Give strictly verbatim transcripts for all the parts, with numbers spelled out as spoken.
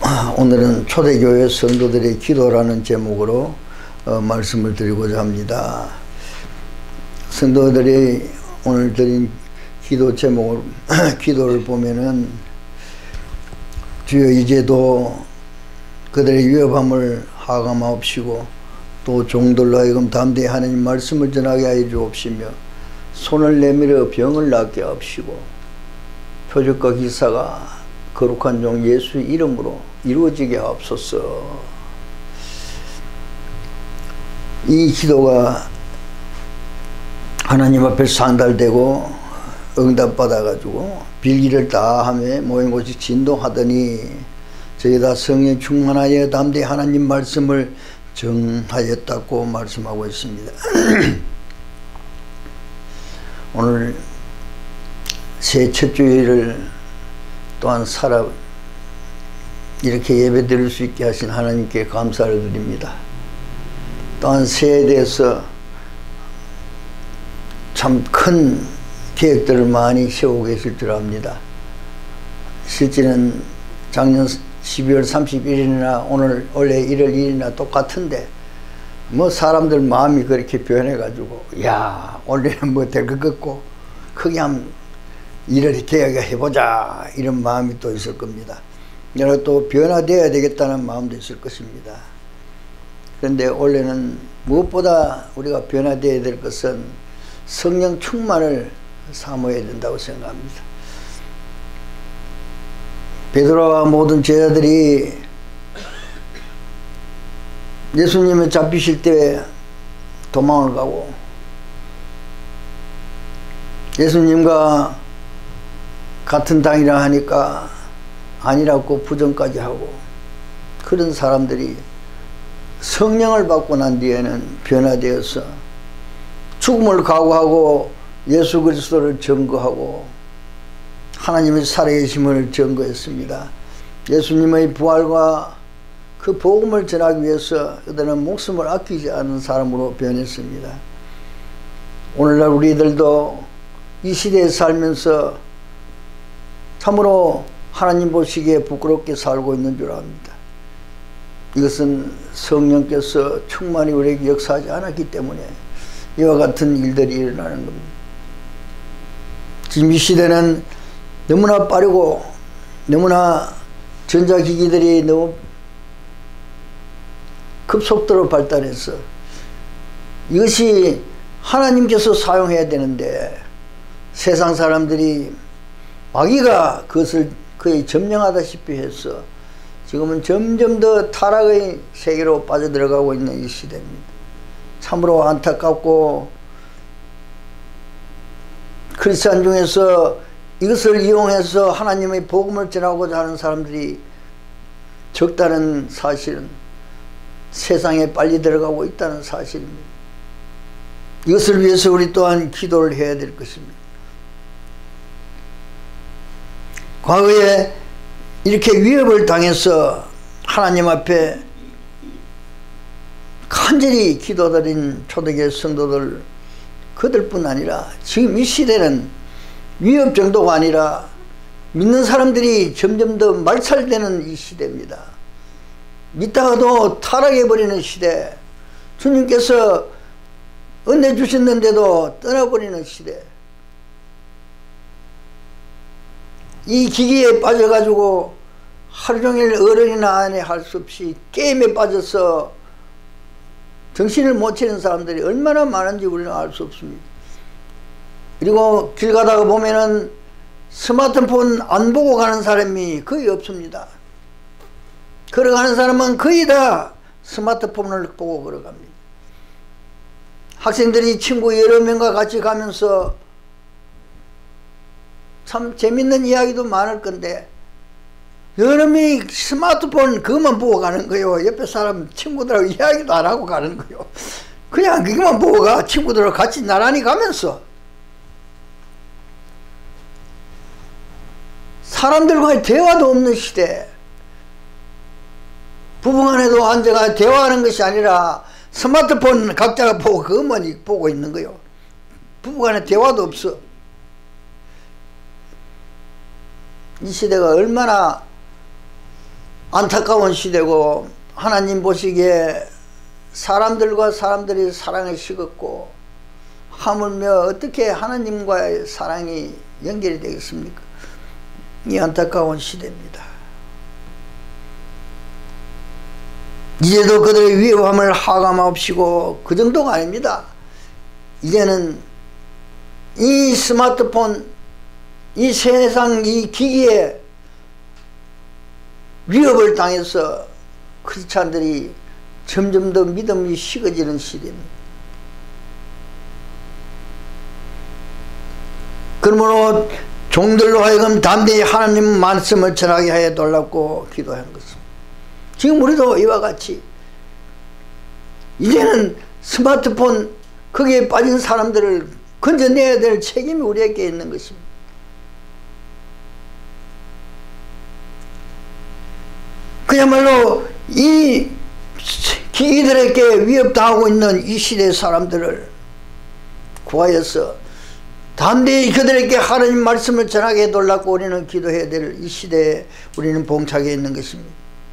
오늘은 초대교회 성도들의 기도라는 제목으로 어, 말씀을 드리고자 합니다. 성도들이 오늘 드린 기도 제목을 기도를 보면은 주여 이제도 그들의 위협함을 하감하옵시고 또 종들로 하여금 담대히 하나님 말씀을 전하게 하여 주옵시며 손을 내밀어 병을 낫게 하옵시고 표적과 기사가 거룩한 종 예수의 이름으로 이루어지게 하옵소서. 이 기도가 하나님 앞에 상달되고 응답받아 가지고 빌기를 다 하며 모인 곳이 진동하더니 저희 다 성령 충만하여 담대히 하나님 말씀을 정하였다고 말씀하고 있습니다. 오늘 새 첫 주일을 또한 살아 이렇게 예배 드릴 수 있게 하신 하나님께 감사를 드립니다. 또한 새해에 대해서 참 큰 계획들을 많이 세우고 계실 줄 압니다. 실제는 작년 십이월 삼십일일이나 오늘 원래 일월 일일이나 똑같은데 뭐 사람들 마음이 그렇게 변해 가지고 야 올해는 뭐 될 것 같고 크게 한번 일을 계획해보자 이런 마음이 또 있을 겁니다. 여러 또 변화되어야 되겠다는 마음도 있을 것입니다. 그런데 원래는 무엇보다 우리가 변화되어야 될 것은 성령 충만을 사모해야 된다고 생각합니다. 베드로와 모든 제자들이 예수님을 잡히실 때 도망을 가고 예수님과 같은 당이라 하니까 아니라고 부정까지 하고 그런 사람들이 성령을 받고 난 뒤에는 변화되어서 죽음을 각오하고 예수 그리스도를 증거하고 하나님의 살아계심을 증거했습니다. 예수님의 부활과 그 복음을 전하기 위해서 그들은 목숨을 아끼지 않은 사람으로 변했습니다. 오늘날 우리들도 이 시대에 살면서 참으로 하나님 보시기에 부끄럽게 살고 있는 줄 압니다. 이것은 성령께서 충만히 우리에게 역사하지 않았기 때문에 이와 같은 일들이 일어나는 겁니다. 지금 이 시대는 너무나 빠르고 너무나 전자기기들이 너무 급속도로 발달해서 이것이 하나님께서 사용해야 되는데 세상 사람들이 마귀가 그것을 거의 점령하다시피 해서 지금은 점점 더 타락의 세계로 빠져들어가고 있는 이 시대입니다. 참으로 안타깝고 크리스찬 중에서 이것을 이용해서 하나님의 복음을 전하고자 하는 사람들이 적다는 사실은 세상에 빨리 들어가고 있다는 사실입니다. 이것을 위해서 우리 또한 기도를 해야 될 것입니다. 과거에 이렇게 위협을 당해서 하나님 앞에 간절히 기도드린 초대교회 성도들 그들뿐 아니라 지금 이 시대는 위협 정도가 아니라 믿는 사람들이 점점 더 말살되는 이 시대입니다. 믿다가도 타락해버리는 시대, 주님께서 은혜 주셨는데도 떠나버리는 시대, 이 기기에 빠져가지고 하루종일 어른이나 아내 할 수 없이 게임에 빠져서 정신을 못 차리는 사람들이 얼마나 많은지 우리는 알 수 없습니다. 그리고 길 가다가 보면은 스마트폰 안 보고 가는 사람이 거의 없습니다. 걸어가는 사람은 거의 다 스마트폰을 보고 걸어갑니다. 학생들이 친구 여러 명과 같이 가면서 참 재밌는 이야기도 많을 건데 여러 명이 스마트폰 그것만 보고 가는 거예요. 옆에 사람 친구들하고 이야기도 안 하고 가는 거예요. 그냥 그것만 보고 가. 친구들하고 같이 나란히 가면서 사람들과의 대화도 없는 시대, 부부간에도 앉아가 대화하는 것이 아니라 스마트폰 각자가 보고 그것만 보고 있는 거예요. 부부간에 대화도 없어. 이 시대가 얼마나 안타까운 시대고, 하나님 보시기에 사람들과 사람들이 사랑이 식었고, 하물며 어떻게 하나님과의 사랑이 연결이 되겠습니까? 이 안타까운 시대입니다. 이제도 그들의 위험함을 하감하옵시고, 그 정도가 아닙니다. 이제는 이 스마트폰, 이 세상 이 기기에 위협을 당해서 크리스찬들이 점점 더 믿음이 식어지는 시대입니다. 그러므로 종들로 하여금 담대히 하나님 말씀을 전하게 하여 달라고 기도한 것입니다. 지금 우리도 이와 같이 이제는 스마트폰 거기에 빠진 사람들을 건져내야 될 책임이 우리에게 있는 것입니다. 그야말로 이 기기들에게 위협당하고 있는 이 시대의 사람들을 구하여서 담대히 그들에게 하나님 말씀을 전하게 해달라고 우리는 기도해야 될 이 시대에 우리는 봉착해 있는 것입니다.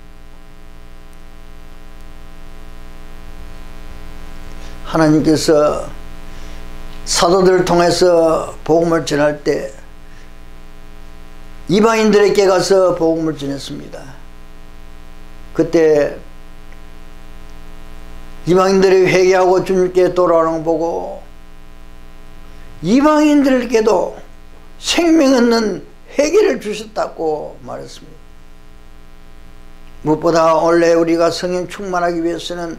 하나님께서 사도들을 통해서 복음을 전할 때 이방인들에게 가서 복음을 전했습니다. 그때 이방인들이 회개하고 주님께 돌아오는 거 보고 이방인들에게도 생명 없는 회개를 주셨다고 말했습니다. 무엇보다 원래 우리가 성령 충만하기 위해서는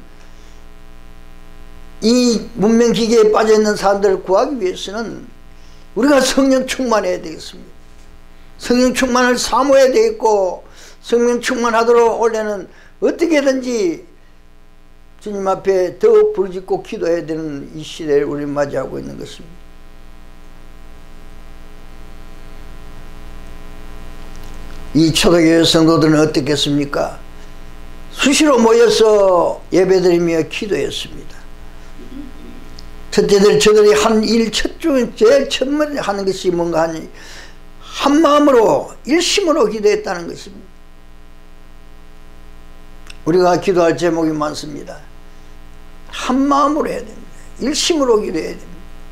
이 문명기계에 빠져있는 사람들을 구하기 위해서는 우리가 성령 충만해야 되겠습니다. 성령 충만을 사모해야 되겠고, 성령 충만하도록 원래는 어떻게든지 주님 앞에 더욱 부르짖고 기도해야 되는 이 시대를 우리 맞이하고 있는 것입니다. 이 초대교회 성도들은 어떻겠습니까? 수시로 모여서 예배드리며 기도했습니다. 첫째들 저들이 한 일 첫 중에 제일 처음에 하는 것이 뭔가 하니 한 마음으로 일심으로 기도했다는 것입니다. 우리가 기도할 제목이 많습니다. 한 마음으로 해야 됩니다. 일심으로 기도해야 됩니다.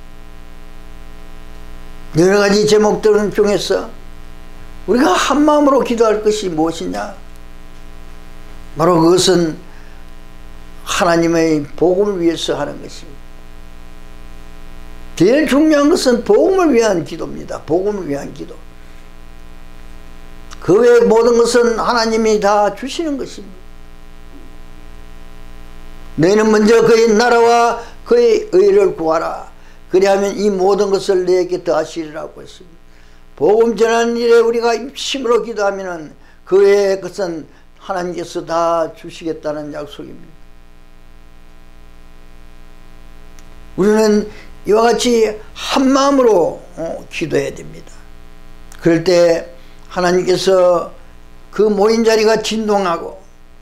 여러 가지 제목들 중에서 우리가 한 마음으로 기도할 것이 무엇이냐? 바로 그것은 하나님의 복음을 위해서 하는 것입니다. 제일 중요한 것은 복음을 위한 기도입니다. 복음을 위한 기도. 그 외의 모든 것은 하나님이 다 주시는 것입니다. 너희는 먼저 그의 나라와 그의 의를 구하라. 그리하면 이 모든 것을 너에게 더하시리라고 했습니다. 복음 전하는 일에 우리가 입심으로 기도하면 그 외의 것은 하나님께서 다 주시겠다는 약속입니다. 우리는 이와 같이 한 마음으로 어, 기도해야 됩니다. 그럴 때 하나님께서 그 모인 자리가 진동하고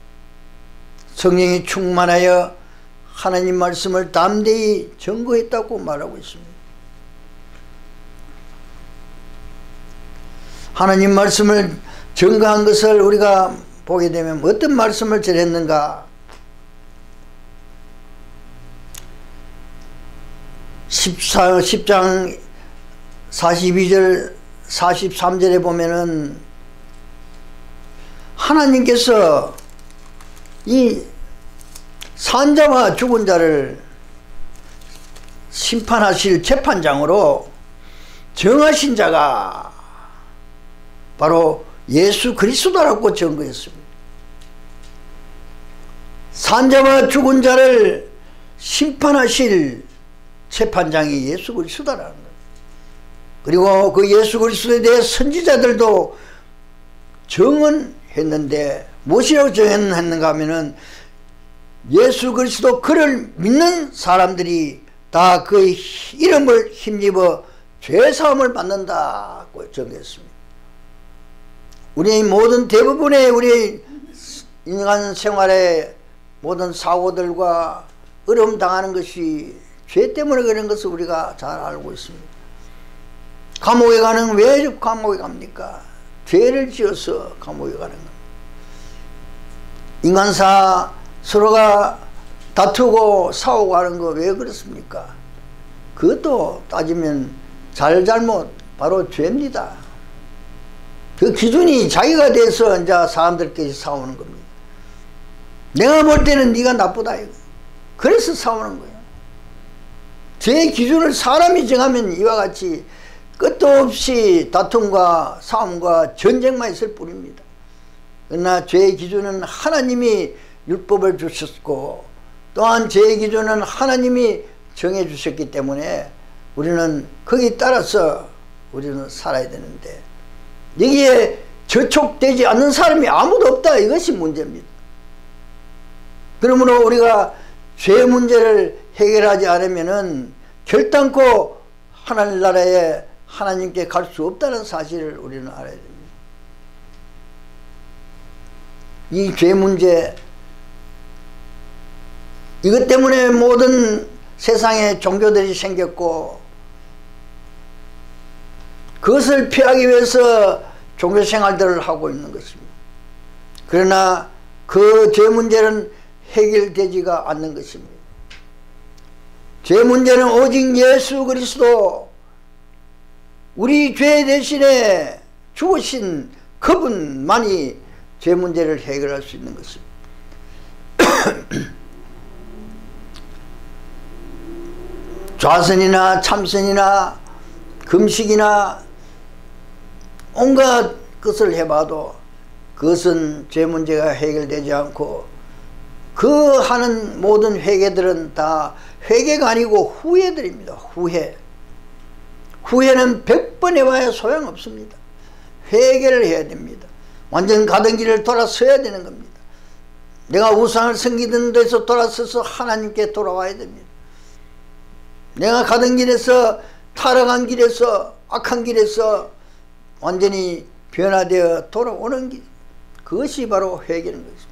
성령이 충만하여 하나님 말씀을 담대히 증거했다고 말하고 있습니다. 하나님 말씀을 증거한 것을 우리가 보게 되면 어떤 말씀을 전했는가? 십 장 사십이 절 사십삼 절에 보면은 하나님께서 이 산자와 죽은 자를 심판하실 재판장으로 정하신 자가 바로 예수 그리스도라고 증거했습니다. 산자와 죽은 자를 심판하실 재판장이 예수 그리스도라는 거예요. 그리고 그 예수 그리스도에 대해 선지자들도 정언했는데 무엇이라고 정언했는가 하면은 예수 그리스도 그를 믿는 사람들이 다 그의 이름을 힘입어 죄사함을 받는다고 정했습니다. 우리의 모든 대부분의 우리의 인간 생활의 모든 사고들과 어려움 당하는 것이 죄 때문에 그런 것을 우리가 잘 알고 있습니다. 감옥에 가는 왜 감옥에 갑니까? 죄를 지어서 감옥에 가는 겁니다. 인간사 서로가 다투고 싸우고 하는 거 왜 그렇습니까? 그것도 따지면 잘잘못 바로 죄입니다. 그 기준이 자기가 돼서 이제 사람들끼리 싸우는 겁니다. 내가 볼 때는 네가 나쁘다 이거. 그래서 싸우는 거예요. 죄의 기준을 사람이 정하면 이와 같이 끝도 없이 다툼과 싸움과 전쟁만 있을 뿐입니다. 그러나 죄의 기준은 하나님이 율법을 주셨고 또한 죄의 기준은 하나님이 정해 주셨기 때문에 우리는 거기에 따라서 우리는 살아야 되는데 여기에 저촉되지 않는 사람이 아무도 없다 이것이 문제입니다. 그러므로 우리가 죄 문제를 해결하지 않으면은 결단코 하늘나라에 하나님께 갈 수 없다는 사실을 우리는 알아야 됩니다. 이 죄 문제 이것 때문에 모든 세상에 종교들이 생겼고 그것을 피하기 위해서 종교생활들을 하고 있는 것입니다. 그러나 그 죄 문제는 해결되지가 않는 것입니다. 죄 문제는 오직 예수 그리스도 우리 죄 대신에 죽으신 그분만이 죄 문제를 해결할 수 있는 것입니다. 좌선이나 참선이나 금식이나 온갖 것을 해봐도 그것은 죄 문제가 해결되지 않고 그 하는 모든 회개들은 다 회개가 아니고 후회들입니다. 후회. 후회는 백 번 해봐야 소용없습니다. 회개를 해야 됩니다. 완전 가던 길을 돌아서야 되는 겁니다. 내가 우상을 섬기던 데서 돌아서서 하나님께 돌아와야 됩니다. 내가 가던 길에서 타락한 길에서 악한 길에서 완전히 변화되어 돌아오는 길, 그것이 바로 회개는 것입니다.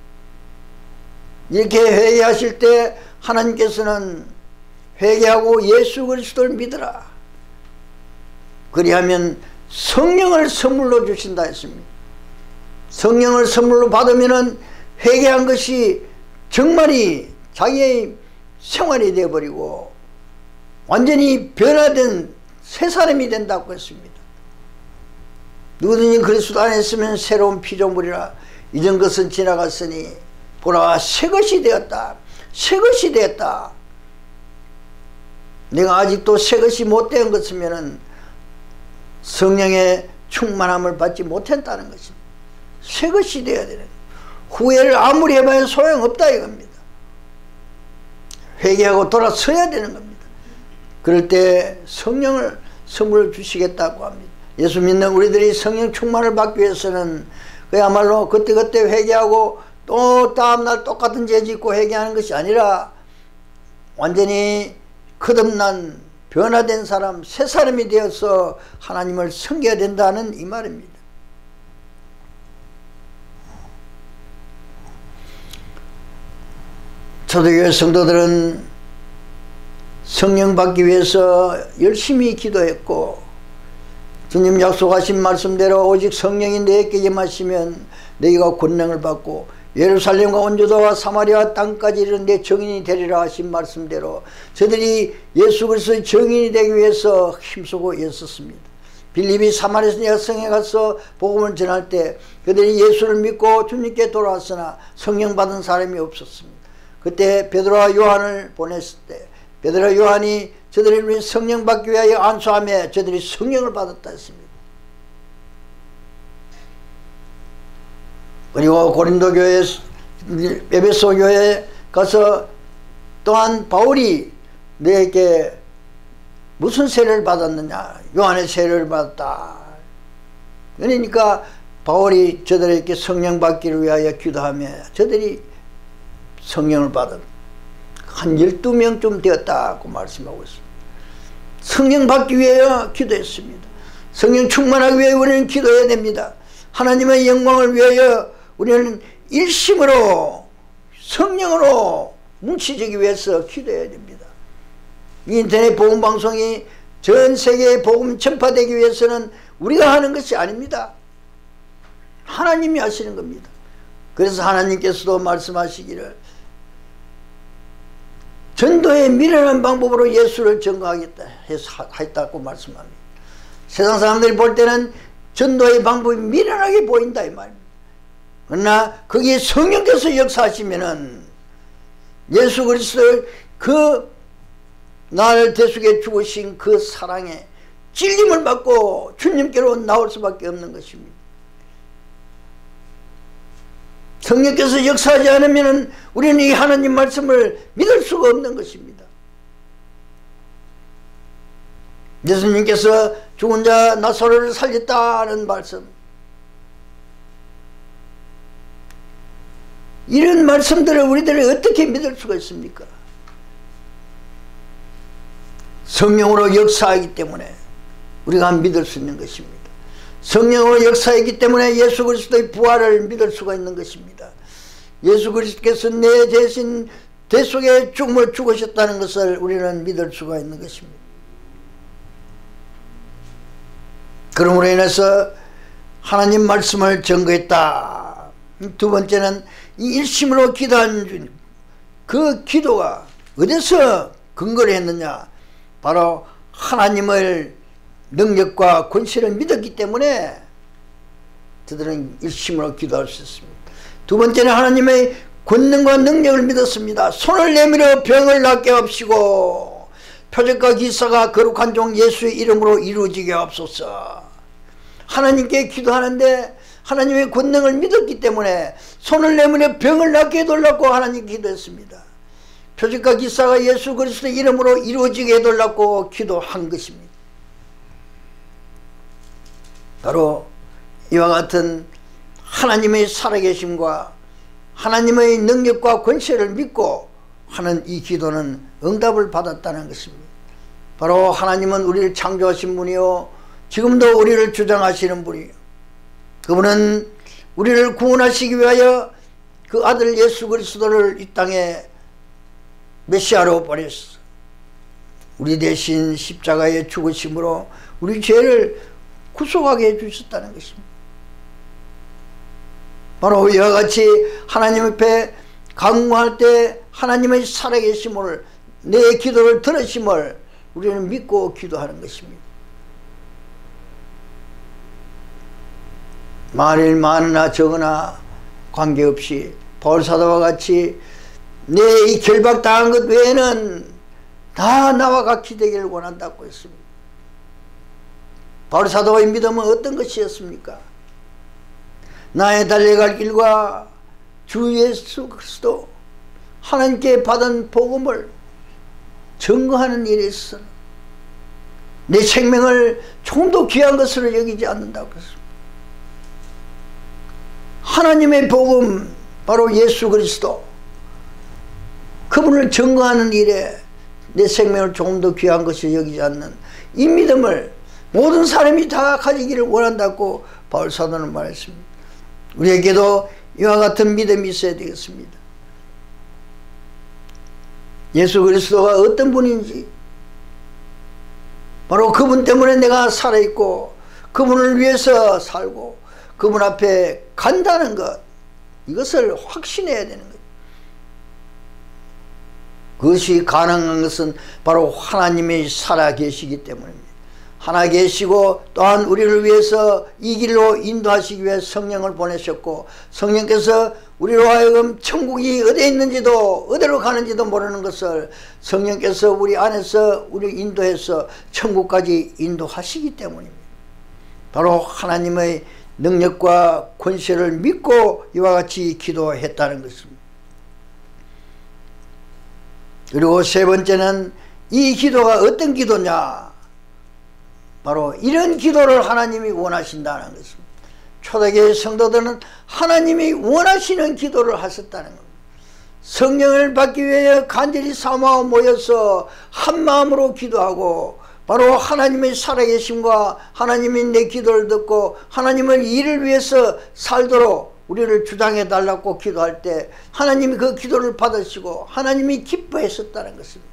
이렇게 회개하실 때 하나님께서는 회개하고 예수 그리스도를 믿으라 그리하면 성령을 선물로 주신다 했습니다. 성령을 선물로 받으면 회개한 것이 정말이 자기의 생활이 되어버리고 완전히 변화된 새 사람이 된다고 했습니다. 누구든지 그리스도 안에 있으면 새로운 피조물이라 이전 것은 지나갔으니 보라 새 것이 되었다. 새 것이 되었다. 내가 아직도 새 것이 못된 것이면 성령의 충만함을 받지 못했다는 것입니다. 새 것이 되어야 되는 후회를 아무리 해봐야 소용없다 이겁니다. 회개하고 돌아서야 되는 겁니다. 그럴 때 성령을 선물을 주시겠다고 합니다. 예수 믿는 우리들이 성령 충만을 받기 위해서는 그야말로 그때그때 회개하고 또 다음날 똑같은 죄 짓고 회개하는 것이 아니라 완전히 거듭난 변화된 사람 새 사람이 되어서 하나님을 섬겨야 된다는 이 말입니다. 초대교회 성도들은 성령 받기 위해서 열심히 기도했고 주님 약속하신 말씀대로 오직 성령이 너에게 임하시면 너희가 권능을 받고 예루살렘과 온 유다와 사마리아 땅까지 이르는 내 증인이 되리라 하신 말씀대로 저들이 예수 그리스도의 증인이 되기 위해서 힘쓰고 애썼습니다. 빌립이 사마리아 여성에 가서 복음을 전할 때 그들이 예수를 믿고 주님께 돌아왔으나 성령 받은 사람이 없었습니다. 그때 베드로와 요한을 보냈을 때 베드로와 요한이 저들을 위해 성령 받기 위하여 안수하며 저들이 성령을 받았다 했습니다. 그리고 고린도 교회, 에베소 교회에 가서 또한 바울이 너에게 무슨 세례를 받았느냐? 요한의 세례를 받았다. 그러니까 바울이 저들에게 성령 받기를 위하여 기도하며 저들이 성령을 받은 한 열두 명쯤 되었다고 말씀하고 있습니다. 성령 받기 위하여 기도했습니다. 성령 충만하기 위해 우리는 기도해야 됩니다. 하나님의 영광을 위하여 우리는 일심으로 성령으로 뭉치기 위해서 기도해야 됩니다. 인터넷 복음방송이 전 세계에 복음 전파되기 위해서는 우리가 하는 것이 아닙니다. 하나님이 하시는 겁니다. 그래서 하나님께서도 말씀하시기를 전도의 미련한 방법으로 예수를 증거하겠다 해서 했다고 말씀합니다. 세상 사람들이 볼 때는 전도의 방법이 미련하게 보인다 이 말입니다. 그러나 거기에 성령께서 역사하시면은 예수 그리스도의 그 나를 대속해 죽으신 그 사랑에 찔림을 받고 주님께로 나올 수밖에 없는 것입니다. 성령께서 역사하지 않으면 우리는 이 하나님 말씀을 믿을 수가 없는 것입니다. 예수님께서 죽은 자 나사로를 살렸다는 말씀, 이런 말씀들을 우리들이 어떻게 믿을 수가 있습니까? 성령으로 역사하기 때문에 우리가 믿을 수 있는 것입니다. 성령으로 역사하기 때문에 예수 그리스도의 부활을 믿을 수가 있는 것입니다. 예수 그리스도께서 내 대신 대속의 죽음을 죽으셨다는 것을 우리는 믿을 수가 있는 것입니다. 그러므로 인해서 하나님 말씀을 증거했다. 두 번째는 이 일심으로 기도한 그 기도가 어디서 근거를 했느냐? 바로 하나님을 능력과 권세를 믿었기 때문에 저들은 일심으로 기도할 수 있습니다. 두 번째는 하나님의 권능과 능력을 믿었습니다. 손을 내밀어 병을 낫게 하옵시고 표적과 기사가 거룩한 종 예수의 이름으로 이루어지게 하옵소서. 하나님께 기도하는데 하나님의 권능을 믿었기 때문에 손을 내밀어 병을 낫게 해달라고 하나님 기도했습니다. 표적과 기사가 예수 그리스도의 이름으로 이루어지게 해달라고 기도한 것입니다. 바로 이와 같은 하나님의 살아계심과 하나님의 능력과 권세를 믿고 하는 이 기도는 응답을 받았다는 것입니다. 바로 하나님은 우리를 창조하신 분이요 지금도 우리를 주장하시는 분이요, 그분은 우리를 구원하시기 위하여 그 아들 예수 그리스도를 이 땅에 메시아로 보냈어. 우리 대신 십자가에 죽으심으로 우리 죄를 구속하게 해주셨다는 것입니다. 바로 이와 같이 하나님 앞에 간구할 때 하나님의 살아계심을, 내 기도를 들으심을 우리는 믿고 기도하는 것입니다. 만일 많으나 적으나 관계없이 바울사도와 같이 내 이 결박당한 것 외에는 다 나와 같이 되기를 원한다고 했습니다. 바울사도의 믿음은 어떤 것이었습니까? 나의 달려갈 길과 주 예수 그리스도 하나님께 받은 복음을 증거하는 일에 있어 내 생명을 조금도 귀한 것으로 여기지 않는다고 했습니다. 하나님의 복음, 바로 예수 그리스도, 그분을 증거하는 일에 내 생명을 조금 더 귀한 것이 여기지 않는 이 믿음을 모든 사람이 다 가지기를 원한다고 바울사도는 말했습니다. 우리에게도 이와 같은 믿음이 있어야 되겠습니다. 예수 그리스도가 어떤 분인지, 바로 그분 때문에 내가 살아있고 그분을 위해서 살고 그분 앞에 간다는 것, 이것을 확신해야 되는 것. 그것이 가능한 것은 바로 하나님이 살아계시기 때문입니다. 하나 계시고 또한 우리를 위해서 이 길로 인도하시기 위해 성령을 보내셨고, 성령께서 우리로 하여금 천국이 어디에 있는지도 어디로 가는지도 모르는 것을 성령께서 우리 안에서 우리 인도해서 천국까지 인도하시기 때문입니다. 바로 하나님의 능력과 권세를 믿고 이와 같이 기도했다는 것입니다. 그리고 세 번째는 이 기도가 어떤 기도냐? 바로 이런 기도를 하나님이 원하신다는 것입니다. 초대교회 성도들은 하나님이 원하시는 기도를 하셨다는 겁니다. 성령을 받기 위해 간절히 사모하고 모여서 한 마음으로 기도하고, 바로 하나님의 살아계심과 하나님이 내 기도를 듣고 하나님을 이를 위해서 살도록 우리를 주장해 달라고 기도할 때 하나님이 그 기도를 받으시고 하나님이 기뻐했었다는 것입니다.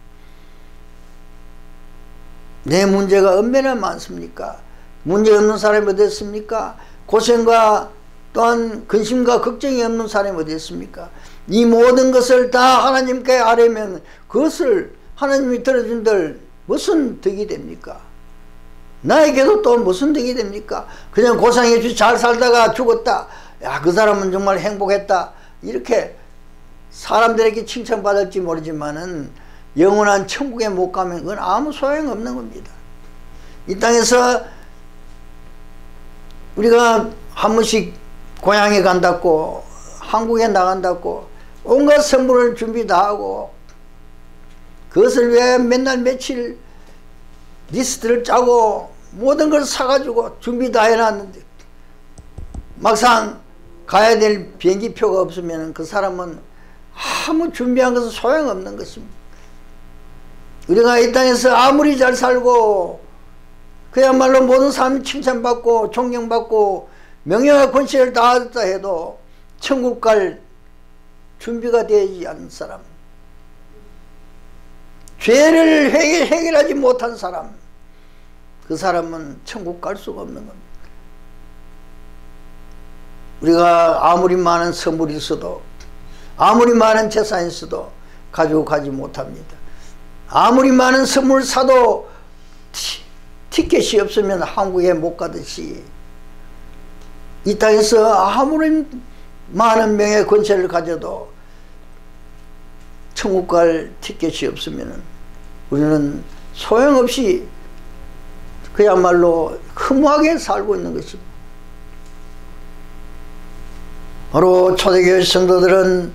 내 문제가 얼마나 많습니까? 문제 없는 사람이 어디 있습니까? 고생과 또한 근심과 걱정이 없는 사람이 어디 있습니까? 이 모든 것을 다 하나님께 아뢰면 그것을 하나님이 들어준들 무슨 덕이 됩니까? 나에게도 또 무슨 덕이 됩니까? 그냥 고상해 주지 잘 살다가 죽었다. 야, 그 사람은 정말 행복했다. 이렇게 사람들에게 칭찬받을지 모르지만은 영원한 천국에 못 가면 그건 아무 소용없는 겁니다. 이 땅에서 우리가 한 번씩 고향에 간다고 한국에 나간다고 온갖 선물을 준비 다 하고 그것을 왜 맨날 며칠 리스트를 짜고 모든 걸 사가지고 준비 다 해놨는데 막상 가야 될 비행기표가 없으면 그 사람은 아무 준비한 것은 소용없는 것입니다. 우리가 이 땅에서 아무리 잘 살고 그야말로 모든 사람이 칭찬받고 존경받고 명예와 권세를 다 얻었다 해도 천국 갈 준비가 되지 않은 사람, 죄를 해결, 해결하지 못한 사람, 그 사람은 천국 갈 수가 없는 겁니다. 우리가 아무리 많은 선물이 있어도 아무리 많은 재산이 있어도 가지고 가지 못합니다. 아무리 많은 선물 사도 티, 티켓이 없으면 한국에 못 가듯이 이 땅에서 아무리 많은 명예 권세를 가져도 천국 갈 티켓이 없으면 우리는 소용없이 그야말로 허무하게 살고 있는 것입니다. 바로 초대교회 성도들은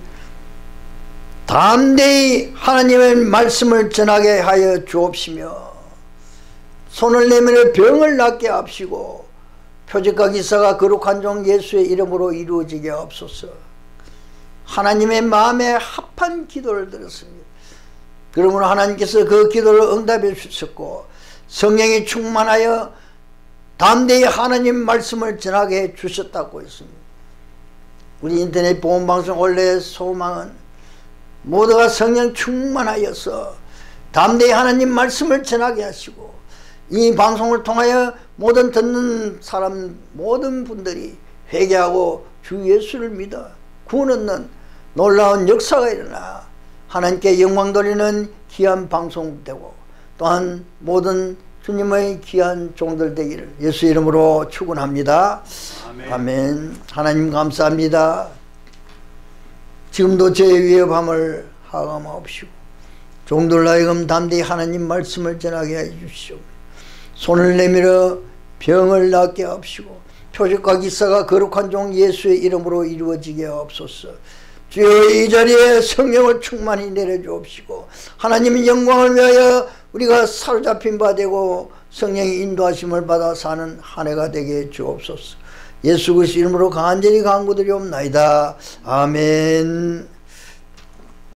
담대히 하나님의 말씀을 전하게 하여 주옵시며 손을 내밀어 병을 낫게 합시고 표적과 기사가 거룩한 종 예수의 이름으로 이루어지게 하옵소서. 하나님의 마음에 합한 기도를 드렸습니다. 그러므로 하나님께서 그 기도를 응답해 주셨고 성령이 충만하여 담대히 하나님 말씀을 전하게 해 주셨다고 했습니다. 우리 인터넷 보험방송 원래의 소망은 모두가 성령 충만하여서 담대히 하나님 말씀을 전하게 하시고 이 방송을 통하여 모든 듣는 사람 모든 분들이 회개하고 주 예수를 믿어 구원 얻는 놀라운 역사가 일어나 하나님께 영광 돌리는 귀한 방송 되고 또한 모든 주님의 귀한 종들 되기를 예수 이름으로 축원합니다. 아멘. 아멘. 하나님 감사합니다. 지금도 제 위협함을 하감하옵시고 종들 하여금 담대히 하나님 말씀을 전하게 해주시오. 손을 내밀어 병을 낫게 하옵시고 표적과 기사가 거룩한 종 예수의 이름으로 이루어지게 하옵소서. 주여 이 자리에 성령을 충만히 내려주옵시고 하나님의 영광을 위하여 우리가 사로잡힌 바 되고 성령의 인도하심을 받아 사는 한 해가 되게 주옵소서. 예수 그리스도 이름으로 간절히 간구드리옵나이다. 아멘.